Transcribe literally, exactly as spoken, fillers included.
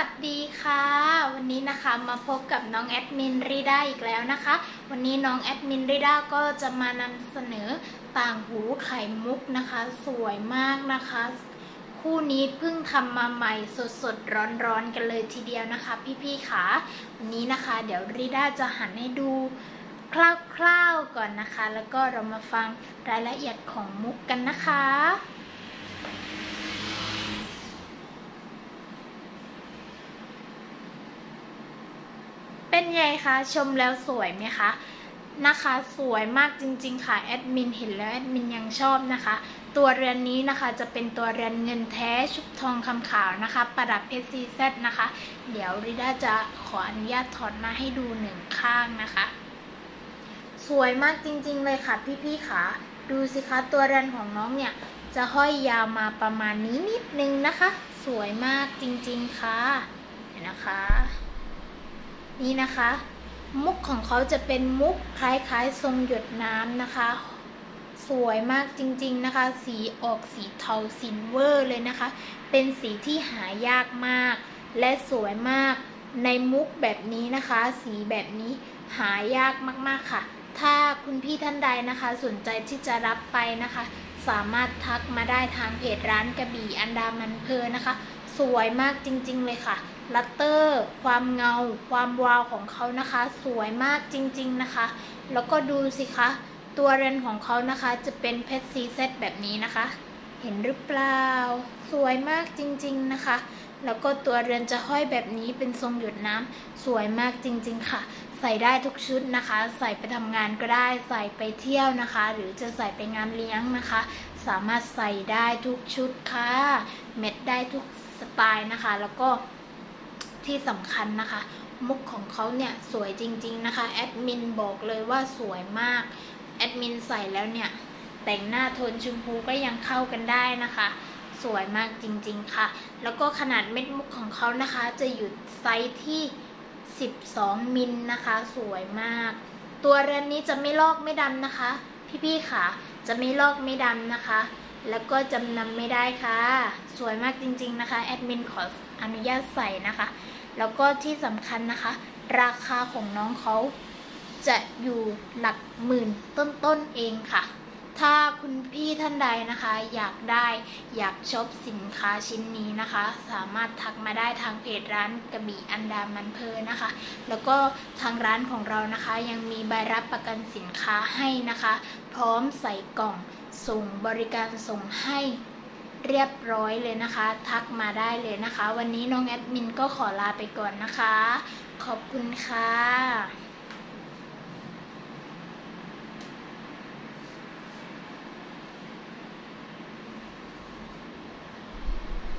สดีค่ะวันนี้นะคะมาพบกับน้องแอดมินริด้าอีกแล้วนะคะวันนี้น้องแอดมินริด้าก็จะมานำเสนอต่างหูไข่มุกนะคะสวยมากนะคะคู่นี้เพิ่งทำมาใหม่สดๆร้อนๆกันเลยทีเดียวนะคะพี่ๆค่ะวันนี้นะคะเดี๋ยวริด้าจะหันให้ดูคร่าวๆก่อนนะคะแล้วก็เรามาฟังรายละเอียดของมุกกันนะคะเป็นไงคะชมแล้วสวยไหมคะนะคะสวยมากจริงๆค่ะแอดมินเห็นแล้วแอดมินยังชอบนะคะตัวเรือนนี้นะคะจะเป็นตัวเรือนเงินแท้ชุบทองคำขาวนะคะประดับเพชรซีแซดนะคะเดี๋ยวริด้าจะขออนุญาตถอดมาให้ดูหนึ่งข้างนะคะสวยมากจริงๆเลยค่ะพี่ๆค่ะดูสิคะตัวเรือนของน้องเนี่ยจะห้อยยาวมาประมาณนี้นิดนึงนะคะสวยมากจริงๆค่ะเห็นนะคะนี่นะคะมุกของเขาจะเป็นมุกคล้ายๆทรงหยดน้ำนะคะสวยมากจริงๆนะคะสีออกสีเทาซิลเวอร์เลยนะคะเป็นสีที่หายากมากและสวยมากในมุกแบบนี้นะคะสีแบบนี้หายากมากๆค่ะถ้าคุณพี่ท่านใดนะคะสนใจที่จะรับไปนะคะสามารถทักมาได้ทางเพจร้านกระบี่อันดามันเพลินนะคะสวยมากจริงๆเลยค่ะลัตเตอร์ความเงาความวาวของเขานะคะสวยมากจริงๆนะคะแล้วก็ดูสิคะตัวเรือนของเขานะคะจะเป็นเพชรซีเซตแบบนี้นะคะเห็นหรือเปล่าสวยมากจริงๆนะคะแล้วก็ตัวเรือนจะห้อยแบบนี้เป็นทรงหยดน้ำสวยมากจริงๆค่ะใส่ได้ทุกชุดนะคะใส่ไปทำงานก็ได้ใส่ไปเที่ยวนะคะหรือจะใส่ไปงานเลี้ยงนะคะสามารถใส่ได้ทุกชุดค่ะเม็ดได้ทุกสไตล์นะคะแล้วก็ที่สำคัญนะคะมุกของเขาเนี่ยสวยจริงๆนะคะแอดมินบอกเลยว่าสวยมากแอดมินใส่แล้วเนี่ยแต่งหน้าโทนชมพูก็ยังเข้ากันได้นะคะสวยมากจริงๆค่ะแล้วก็ขนาดเม็ดมุกของเขานะคะจะอยู่ไซส์ที่สิบสองมิลนะคะสวยมากตัวเรือนนี้จะไม่ลอกไม่ดำนะคะพี่ๆค่ะจะไม่ลอกไม่ดำนะคะแล้วก็จำนำไม่ได้ค่ะสวยมากจริงๆนะคะแอดมินขออนุญาตใส่นะคะแล้วก็ที่สำคัญนะคะราคาของน้องเขาจะอยู่หลักหมื่นต้นๆเองค่ะถ้าคุณพี่ท่านใดนะคะอยากได้อยากช็อปสินค้าชิ้นนี้นะคะสามารถทักมาได้ทางเพจร้านกระบี่อันดามันเพลินนะคะแล้วก็ทางร้านของเรานะคะยังมีใบรับประกันสินค้าให้นะคะพร้อมใส่กล่องส่งบริการส่งให้เรียบร้อยเลยนะคะทักมาได้เลยนะคะวันนี้น้องแอดมินก็ขอลาไปก่อนนะคะขอบคุณค่ะ